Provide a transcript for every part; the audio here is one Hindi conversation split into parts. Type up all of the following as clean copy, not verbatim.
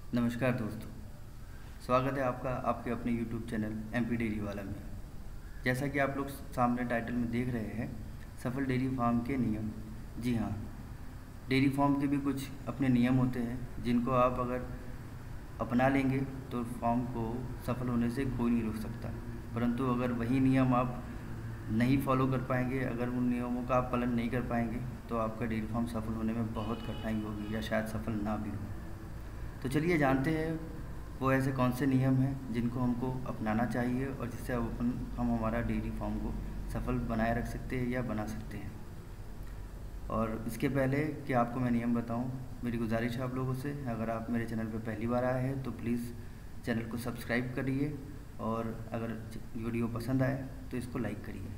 नमस्कार दोस्तों, स्वागत है आपका आपके अपने YouTube चैनल MP डेयरी वाला में। जैसा कि आप लोग सामने टाइटल में देख रहे हैं, सफल डेयरी फार्म के नियम। जी हाँ, डेयरी फार्म के भी कुछ अपने नियम होते हैं जिनको आप अगर अपना लेंगे तो फार्म को सफल होने से कोई नहीं रोक सकता। परंतु अगर वही नियम आप नहीं फॉलो कर पाएंगे, अगर उन नियमों का आप पालन नहीं कर पाएंगे तो आपका डेयरी फार्म सफल होने में बहुत कठिनाई होगी या शायद सफल ना भी हो। तो चलिए जानते हैं वो ऐसे कौन से नियम हैं जिनको हमको अपनाना चाहिए और जिससे हम हमारा डेयरी फार्म को सफल बनाए रख सकते हैं या बना सकते हैं। और इसके पहले कि आपको मैं नियम बताऊं, मेरी गुजारिश है आप लोगों से, अगर आप मेरे चैनल पर पहली बार आए हैं तो प्लीज़ चैनल को सब्सक्राइब करिए और अगर वीडियो पसंद आए तो इसको लाइक करिए।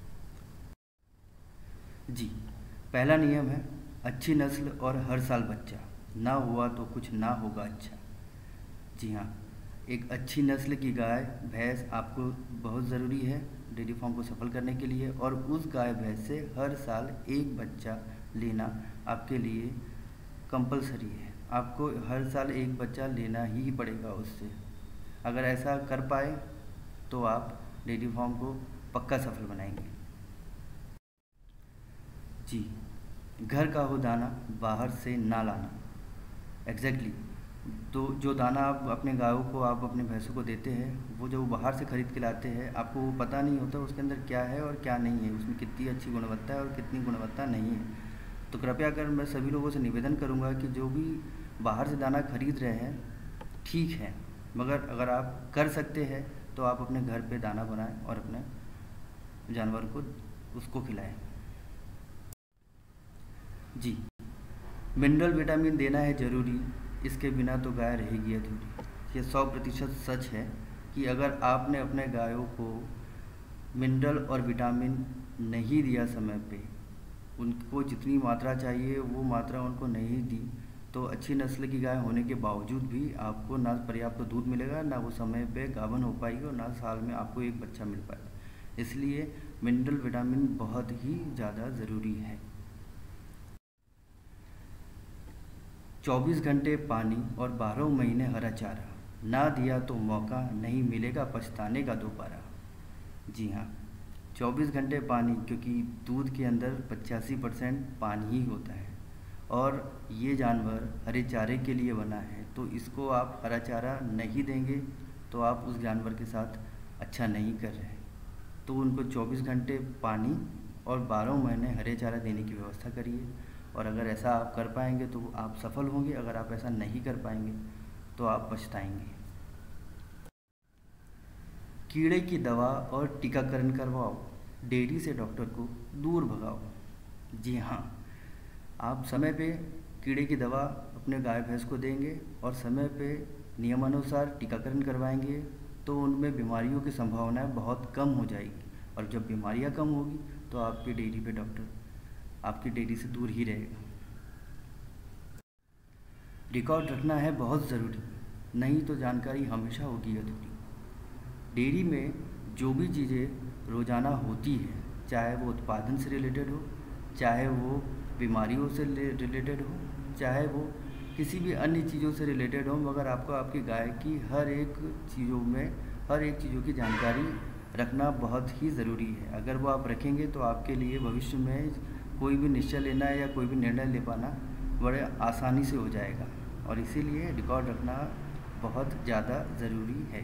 जी, पहला नियम है अच्छी नस्ल और हर साल बच्चा, ना हुआ तो कुछ ना होगा अच्छा। जी हाँ, एक अच्छी नस्ल की गाय भैंस आपको बहुत ज़रूरी है डेयरी फार्म को सफल करने के लिए, और उस गाय भैंस से हर साल एक बच्चा लेना आपके लिए कंपलसरी है। आपको हर साल एक बच्चा लेना ही पड़ेगा उससे। अगर ऐसा कर पाए तो आप डेयरी फार्म को पक्का सफल बनाएंगे। जी, घर का हो दाना बाहर से ना लाना। एग्जैक्टली तो जो दाना आप अपने गायों को, आप अपने भैंसों को देते हैं, वो जो बाहर से ख़रीद के लाते हैं, आपको वो पता नहीं होता उसके अंदर क्या है और क्या नहीं है, उसमें कितनी अच्छी गुणवत्ता है और कितनी गुणवत्ता नहीं है। तो कृपया कर मैं सभी लोगों से निवेदन करूंगा कि जो भी बाहर से दाना खरीद रहे हैं ठीक है, मगर अगर आप कर सकते हैं तो आप अपने घर पे दाना बनाएं और अपने जानवर को उसको खिलाएं। जी, मिनरल विटामिन देना है ज़रूरी, इसके बिना तो गाय रहेगी अधूरी। ये 100% सच है कि अगर आपने अपने गायों को मिनरल और विटामिन नहीं दिया समय पे, उनको जितनी मात्रा चाहिए वो मात्रा उनको नहीं दी, तो अच्छी नस्ल की गाय होने के बावजूद भी आपको ना पर्याप्त दूध मिलेगा, ना वो समय पे गाभन हो पाएगी और ना साल में आपको एक बच्चा मिल पाएगा। इसलिए मिनरल विटामिन बहुत ही ज़्यादा ज़रूरी है। 24 घंटे पानी और 12 महीने हरा चारा, ना दिया तो मौका नहीं मिलेगा पछताने का दोबारा। जी हाँ, 24 घंटे पानी, क्योंकि दूध के अंदर 85% पानी ही होता है और ये जानवर हरे चारे के लिए बना है। तो इसको आप हरा चारा नहीं देंगे तो आप उस जानवर के साथ अच्छा नहीं कर रहे। तो उनको 24 घंटे पानी और 12 महीने हरे चारा देने की व्यवस्था करिए, और अगर ऐसा आप कर पाएंगे तो आप सफल होंगे। अगर आप ऐसा नहीं कर पाएंगे तो आप पछताएंगे। कीड़े की दवा और टीकाकरण करवाओ, डेयरी से डॉक्टर को दूर भगाओ। जी हाँ, आप समय पे कीड़े की दवा अपने गाय भैंस को देंगे और समय पे नियमानुसार टीकाकरण करवाएंगे तो उनमें बीमारियों की संभावनाएं बहुत कम हो जाएगी, और जब बीमारियां कम होगी तो आपकी डेयरी पे डॉक्टर आपकी डेयरी से दूर ही रहेगा। रिकॉर्ड रखना है बहुत ज़रूरी, नहीं तो जानकारी हमेशा होगी अधूरी। डेयरी में जो भी चीज़ें रोज़ाना होती है, चाहे वो उत्पादन से रिलेटेड हो, चाहे वो बीमारियों से रिलेटेड हो, चाहे वो किसी भी अन्य चीज़ों से रिलेटेड हो, मगर आपको आपकी गाय की हर एक चीज़ों की जानकारी रखना बहुत ही ज़रूरी है। अगर वो आप रखेंगे तो आपके लिए भविष्य में कोई भी निश्चय लेना या कोई भी निर्णय ले पाना बड़े आसानी से हो जाएगा, और इसीलिए रिकॉर्ड रखना बहुत ज़्यादा ज़रूरी है।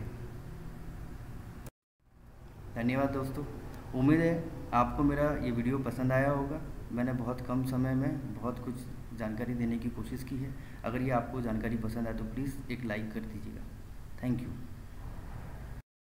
धन्यवाद दोस्तों, उम्मीद है आपको मेरा ये वीडियो पसंद आया होगा। मैंने बहुत कम समय में बहुत कुछ जानकारी देने की कोशिश की है। अगर ये आपको जानकारी पसंद आए तो प्लीज़ एक लाइक कर दीजिएगा। Thank you.